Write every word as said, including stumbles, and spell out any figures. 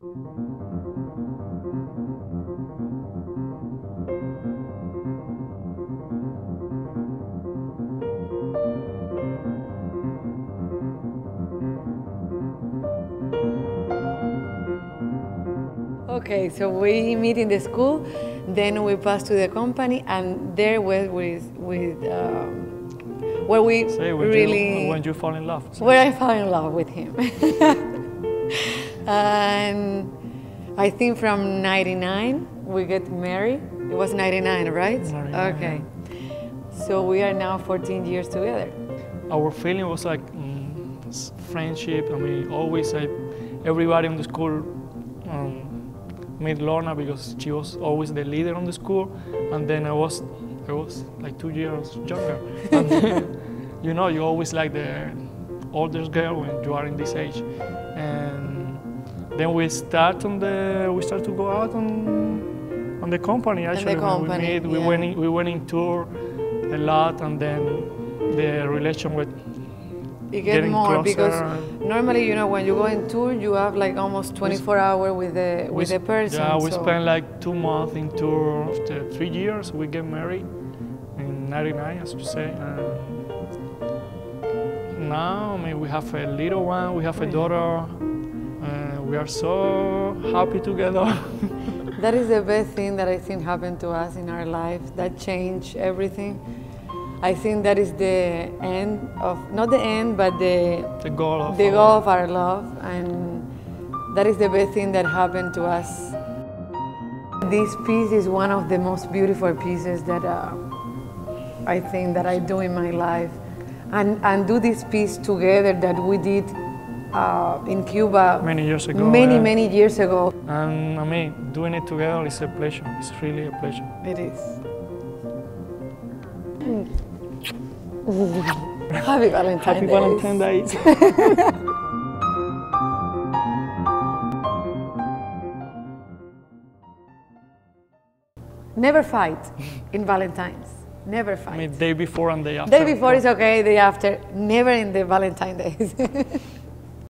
Okay, so we meet in the school, then we pass to the company, and there was with with um, where we Say, when really you, when you fall in love. So. Where I fell in love with him, and I think from ninety-nine we get married. It was ninety-nine, right? ninety-nine, okay, yeah. So we are now fourteen years together. Our feeling was like mm, friendship. I mean, always like everybody in the school. Um, meet Lorna because she was always the leader on the school, and then I was, I was like two years younger. And then, you know, you always like the oldest girl when you are in this age. And then we start on the, we start to go out on, on the company. Actually, the company, when we meet, we yeah. went in, we went in tour a lot, and then the relation with. You get more closer. Because normally, you know, when you go in tour, you have like almost twenty-four hours with the with the person. Yeah, we so. spent like two months in tour. After three years, we get married in ninety-nine, as you say. And now, I mean, we have a little one, we have a daughter. Uh, we are so happy together. That is the best thing that I think happened to us in our life. That changed everything. I think that is the end of, not the end, but the, the goal of the our, goal of our love, and that is the best thing that happened to us. This piece is one of the most beautiful pieces that uh, I think that I do in my life, and and do this piece together that we did uh, in Cuba many years ago. Many yeah. many years ago. And I mean, doing it together is a pleasure. It's really a pleasure. It is. Happy Valentine Happy Days. Valentine Days. Never fight in Valentine's. Never fight. I mean, day before and day after. Day before is okay, day after. Never in the Valentine Days.